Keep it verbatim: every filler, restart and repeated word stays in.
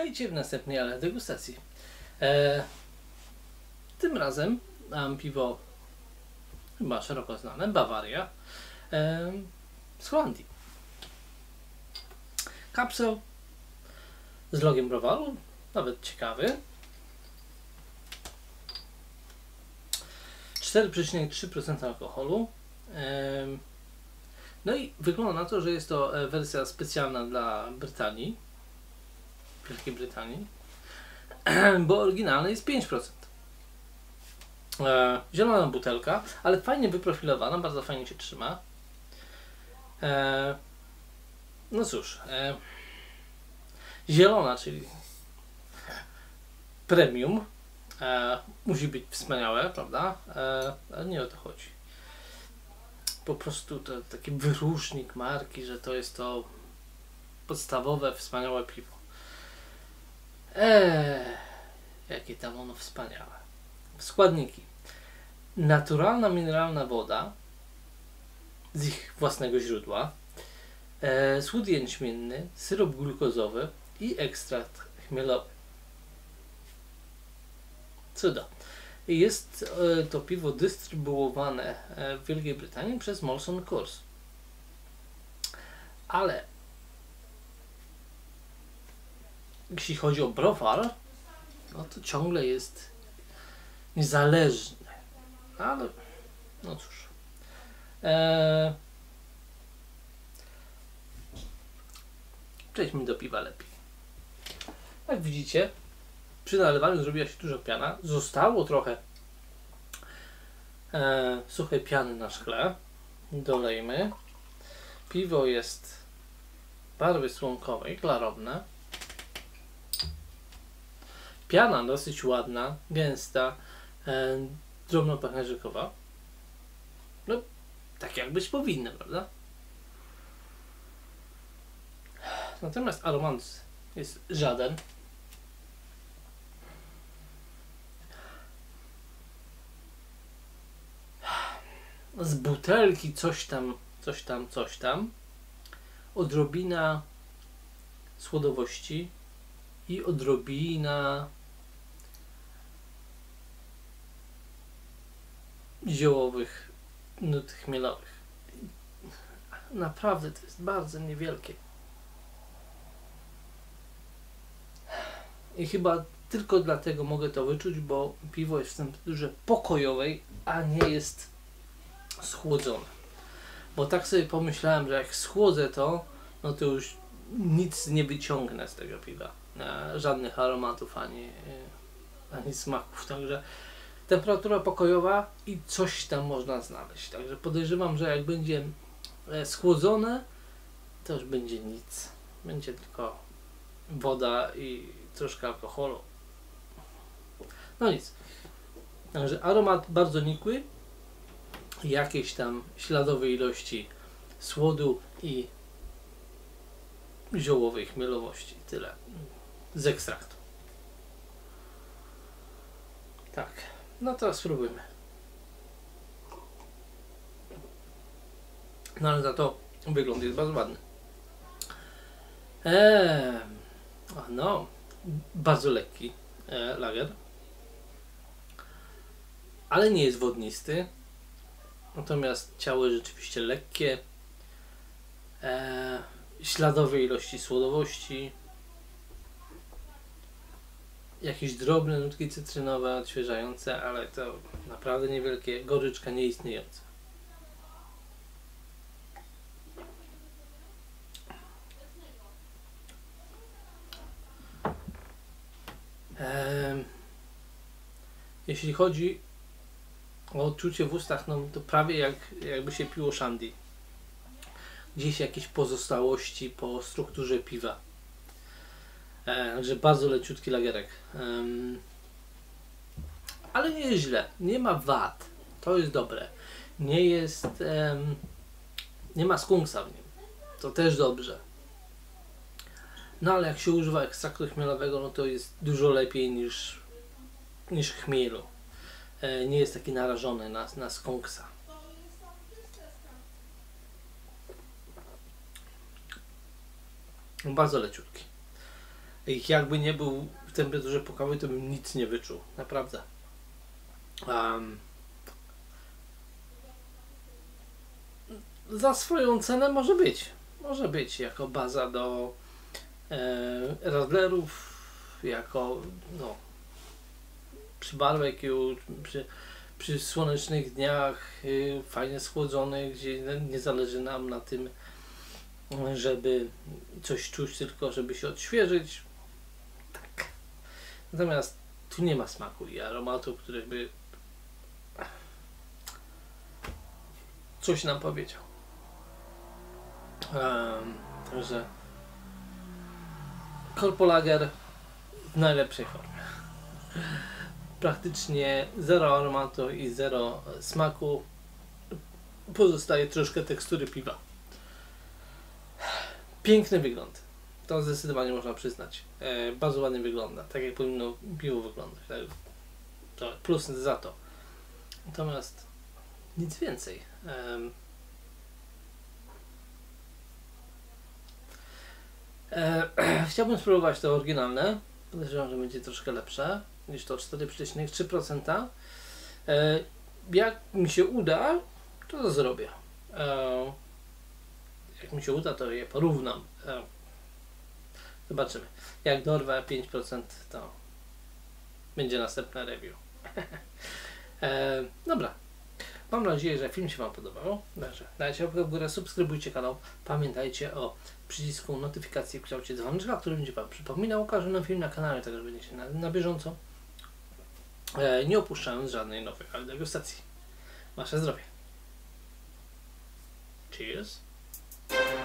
Witajcie w następnej ale degustacji. E, tym razem mam piwo chyba szeroko znane, Bawaria, e, z Holandii. Kapsel z logiem browaru, nawet ciekawy. cztery przecinek trzy procent alkoholu. E, no i wygląda na to, że jest to wersja specjalna dla Brytanii. Wielkiej Brytanii, bo oryginalny jest pięć procent. E, zielona butelka, ale fajnie wyprofilowana, bardzo fajnie się trzyma. E, no cóż, e, zielona, czyli premium, e, musi być wspaniałe, prawda? E, ale nie o to chodzi. Po prostu to taki wyróżnik marki, że to jest to podstawowe, wspaniałe piwo. Eee, jakie tam ono wspaniałe. Składniki. Naturalna mineralna woda z ich własnego źródła, e, słód jęczmienny, syrop glukozowy i ekstrakt chmielowy. Cuda. Jest e, to piwo dystrybuowane w Wielkiej Brytanii przez Molson Coors. Ale jeśli chodzi o browar, no to ciągle jest niezależny. Ale no cóż. Eee, przejdźmy do piwa lepiej. Jak widzicie, przy nalewaniu zrobiła się duża piana. Zostało trochę e, suchej piany na szkle. Dolejmy. Piwo jest barwy słomkowej, klarowne. Piana dosyć ładna, gęsta, e, drobno-pachnierzykowa. No, tak jak być powinno, prawda? Natomiast aromat jest żaden. Z butelki coś tam, coś tam, coś tam. Odrobina słodowości i odrobina ziołowych nut chmielowych. Naprawdę to jest bardzo niewielkie. I chyba tylko dlatego mogę to wyczuć, bo piwo jest w temperaturze pokojowej, a nie jest schłodzone. Bo tak sobie pomyślałem, że jak schłodzę to, no to już nic nie wyciągnę z tego piwa. Żadnych aromatów ani, ani smaków. Także temperatura pokojowa i coś tam można znaleźć. Także podejrzewam, że jak będzie schłodzone, to już będzie nic. Będzie tylko woda i troszkę alkoholu. No nic. Także aromat bardzo nikły. Jakieś tam śladowe ilości słodu i ziołowej chmielowości. Tyle. Z ekstraktu. Tak. No to spróbujmy. No ale za to wygląd jest bardzo ładny. Eee, no, bardzo lekki e, lager. Ale nie jest wodnisty. Natomiast ciało jest rzeczywiście lekkie. E, śladowe ilości słodowości. Jakieś drobne nutki cytrynowe, odświeżające, ale to naprawdę niewielkie. Goryczka nieistniejąca. E, jeśli chodzi o odczucie w ustach, no to prawie jak, jakby się piło shandy. Gdzieś jakieś pozostałości po strukturze piwa. E, także bardzo leciutki lagerek. Um, ale nie jest źle. Nie ma wad. To jest dobre. Nie jest... Um, nie ma skunksa w nim. To też dobrze. No ale jak się używa ekstraktu chmielowego, no to jest dużo lepiej niż, niż chmielu. E, nie jest taki narażony na, na skunksa. Bardzo leciutki. jakby nie był w temperaturze pokojowej, to bym nic nie wyczuł. Naprawdę. Um, za swoją cenę może być. Może być jako baza do e, radlerów, jako no, przy barbecue, przy, przy słonecznych dniach, y, fajnie schłodzonych, gdzie nie zależy nam na tym, żeby coś czuć, tylko żeby się odświeżyć. Tak. Natomiast tu nie ma smaku i aromatu, który by coś nam powiedział. Um, także Korpolager w najlepszej formie. Praktycznie zero aromatu i zero smaku. Pozostaje troszkę tekstury piwa. Piękny wygląd. To zdecydowanie można przyznać. E, bardzo ładnie wygląda. Tak jak powinno piwo wyglądać. Tak, to plus za to. Natomiast nic więcej. E, e, chciałbym spróbować to oryginalne. Podejrzewam, że będzie troszkę lepsze niż to cztery przecinek trzy procent. E, jak mi się uda, to to zrobię. E, jak mi się uda, to je porównam. E, zobaczymy. Jak dorwę pięć procent, to będzie następne review. e, dobra. Mam nadzieję, że film się Wam podobał. Także dajcie łapkę w górę, subskrybujcie kanał. Pamiętajcie o przycisku notyfikacji w kształcie dzwoneczka, który będzie Wam przypominał o każdym film na kanale, tak że będziecie na, na bieżąco. E, nie opuszczając żadnej nowej degustacji. Wasze zdrowie. Cheers.